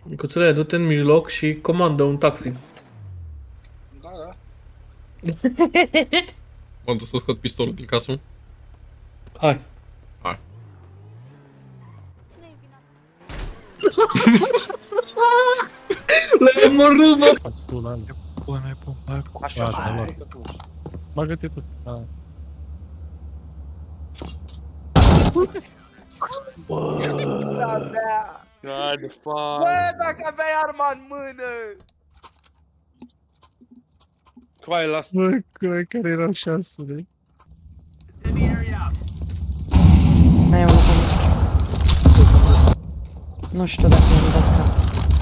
Micuțule, du-te în mijloc și comandă un taxi. Da, da. M-am dus să scot pistolul din casă. Hai. Hai. Le-ai omorât, mă! Faci tu la alea. Pui mai pun. Așa, Hai. Bagă-te tu. Hai. Da, de fapt. Bă, dacă aveai arma în mână! Coai, las. Bă, care erau șansele? Mai e unul pe mine. Nu știu dacă mi-am dat cap.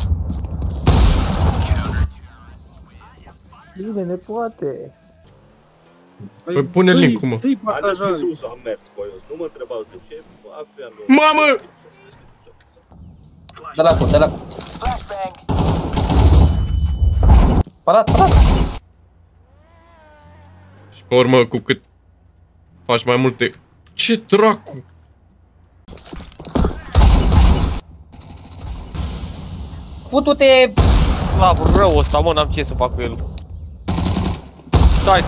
Bine, ne poate. Păi pune link-ul, mă. Dă-i partajare. Sus am mers, coios. Nu mă întrebau de ce. Acum Mamă! Dă la cu, dă la cu. Parat, parat. Și pe urmă, cu cât faci mai multe... Ce dracu? Futu-te! Slavă, rău ăsta, mă, n-am ce să fac cu el. Stai!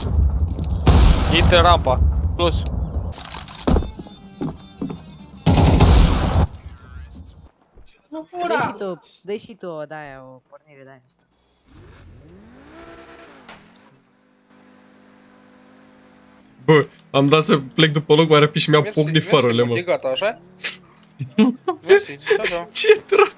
Intră rampa, close. Să fura! Dă-i și tu, de-aia, o pornire de-aia. Bă, am dat să plec după loc mai rapid și mi-au pocnit farele, mă. E gata, așa? Mersi, așa. Ce dracu?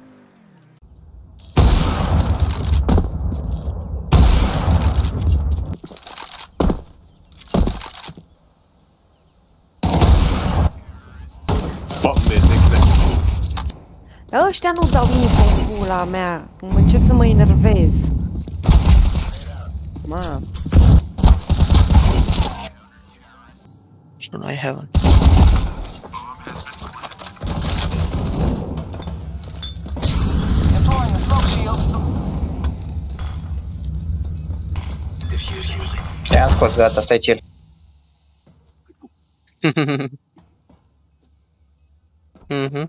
Dar ăștia nu dau info în pula mea, când încep să mă enervez. Ma. Nu, I haven't. Ce-am scos, gata, stai chill. Mhm.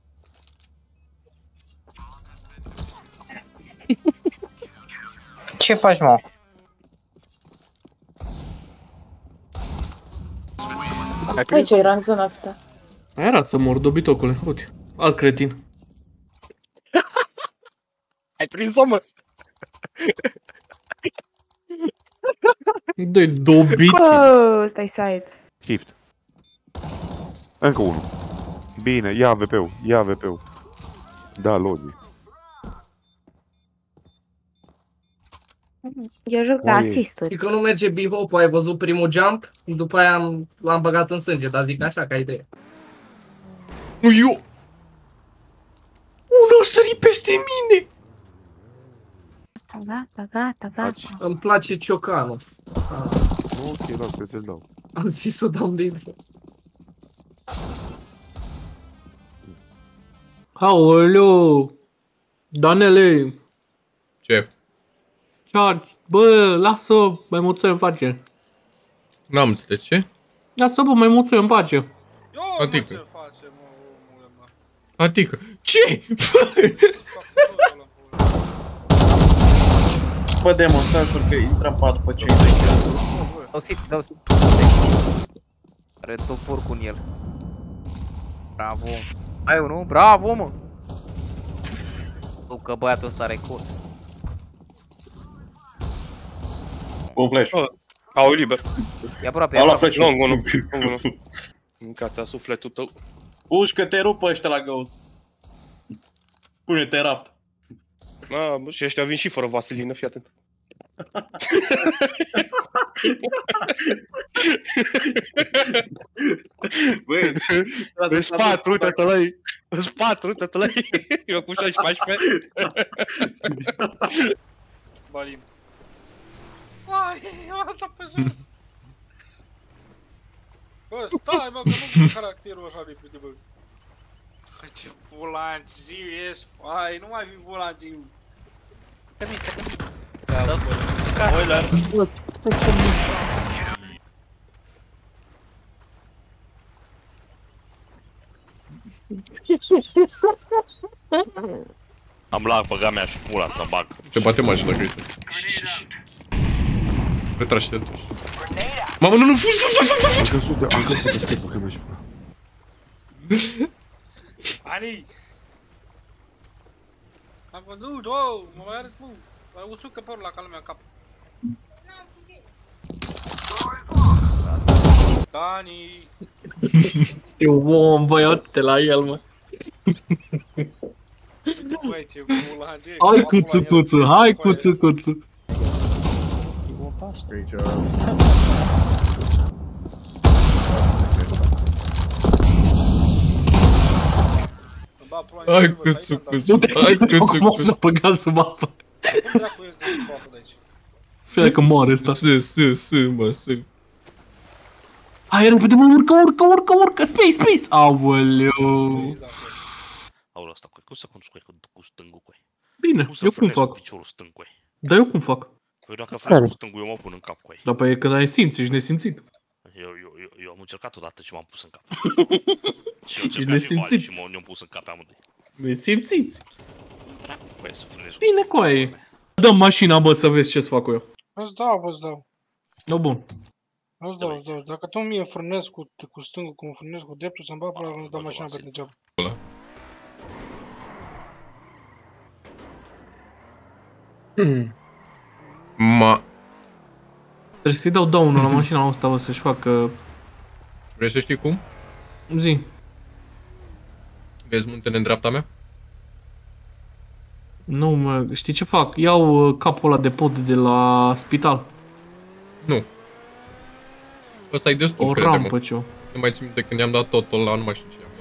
Ce faci, mă? Păi ce era în zona asta? Era să mor, dobitocule. Uite, alt cretin. Ai prins-o, mă? Doi dobit. Bă, stai side. Shift. Încă unul. Bine, ia AVP-ul, ia AVP-ul. Da, logic. Eu joc pe asisturi. Și că nu merge bivop, ai văzut primul jump, după aia l-am băgat în sânge, dar zic așa, ca idee. Nu, eu... Unul a sărit peste mine! Gata, gata, gata. Îmi place ciocanul. Ok, las că ți-l dau. Am zis să dau dință. Aoleu! Danele! Ce? Charge! Bă, lasă maimuțe în pace. N-am înțeles, ce? Lasă-bă maimuțe în pace. Eu, Adică. mă, ce face, mă, omule, mă. Adică... Ce? Bă, Demon, stai ușor că intră în pat după ce Dau sit. Are topor cu el. Bravo. Ai unul? Bravo, mă! Tu că băiatul ăsta are curs. Un flash. Au, liber. E aproape, Au luat flash. Lung, unul. Mâncați-a sufletul tău. Uși că te rupă ăștia la ghost. Pune-te raft. Bă, și ăștia vin și fără vaselină, fii atent. Băi, În spate, uite-te la ei. În spate, uite-te la ei. Eu cu 16. Balim. Ai, eu asta pe jos. Bă, stai, mă, că nu pun caracterul așa repede, bă. Ce volanți, zi, ies. Ai, nu mai fi volanți. Cămiță. Boiler. Am lag, băga mea și pula să bag. Te bate mașina, cred. Retragi-te totuși. Mamă, nu, fugi! Am căzut de stepul că mi-aș pula. Ali! Am văzut, oh, mă mai arăt, mă. Ai usucă părul la calul meu cap. Dani! Eu om, băi, uite la el, mă. Băi, ce bula, ce... Hai cuțu, cuțu, hai cuțu, cuțu. Hai cuțu, cuțu, hai cuțu, Cum o să cuțu. băga sub apă? Dracu ești de apă de aici. Și dacă moare ăsta. Mă. Hai, repede, mă, urcă, space! Aoleu. Aoleu, asta cum să construi cu stângul, coi? Bine, eu cum fac? Piciorul stâng, coi. Dar eu cum fac? Păi dacă faci cu stângul, eu mă pun în cap, coi. Dar păi e când ai simți, ești nesimțit. Eu am încercat odată și m-am pus în cap. Și Ești eu nesimțit. și m-am pus în cap pe amândoi. Nesimțiți. Dracu, băi, să frânezi. Bine, coaie. Dă mașina, bă, să vezi ce-ți fac cu eu. Îți dau. No, bun. Îți dau. Dacă tu mie frânezi cu stângul, cum frânezi cu dreptul, să-mi bag până îți dau mașina pe degeaba. Ma... Trebuie să-i dau down-ul la mașina asta, bă, să-și facă... Vrei să știi cum? Zi. Vezi muntele în dreapta mea? Nu, mă, știi ce fac? Iau capul ăla de pod de la spital. Nu. Ăsta e destul, O crede-mă. rampă, ce-o. Nu mai țin minte când i-am dat totul ăla, nu mai știu ce i-am dat.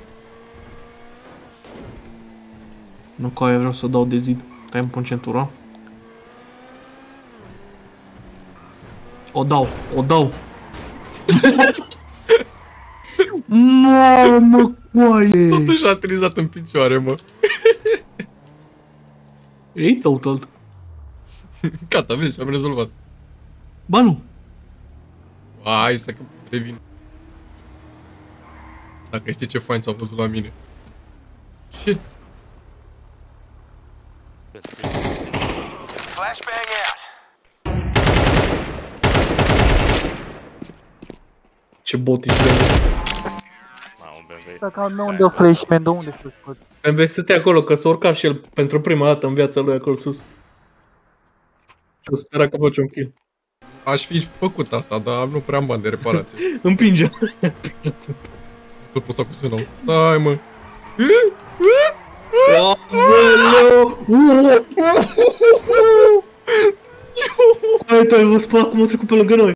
Nu, coaie, vreau să o dau de zid. Stai, îmi pun centura. O dau. Mamă, coaie! Totuși a trizat în picioare, mă. Ei, total. Gata, vezi, am rezolvat. Ba nu. Hai să revin. Dacă știi ce fain s-a văzut la mine. Shit. Ce bot ești, bă. Dacă nu unde o flashman, de unde să scot? Îmi stătea acolo, că s-a urcat și el pentru prima dată în viața lui acolo sus. Și o spera că face un kill. Aș fi făcut asta, dar nu prea am bani de reparație. Împinge. Tot pe ăsta cu sânul. Stai, mă. Uite, ai văzut cum a trecut pe lângă noi.